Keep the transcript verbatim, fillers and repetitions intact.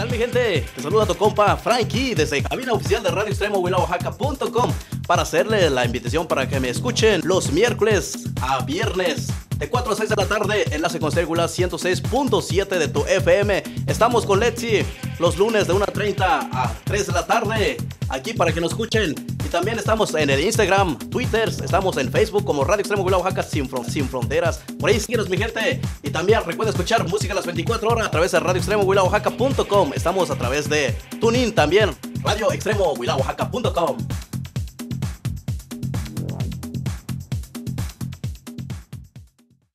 tal, mi gente? Te saluda tu compa Frankie desde cabina oficial de Radio Extremo Huila Oaxaca punto com para hacerle la invitación para que me escuchen los miércoles a viernes de cuatro a seis de la tarde, enlace con Célula ciento seis punto siete de tu F M. Estamos con Letzi los lunes de una treinta a tres de la tarde, aquí para que nos escuchen. Y también estamos en el Instagram, Twitter, estamos en Facebook como Radio Extremo Huila Oaxaca sin, fron- sin fronteras. Por ahí síguenos, mi gente. Y también recuerda escuchar música a las veinticuatro horas a través de Radio Extremo Huila Oaxaca punto com. Estamos a través de TuneIn también, Radio Extremo Huila Oaxaca punto com.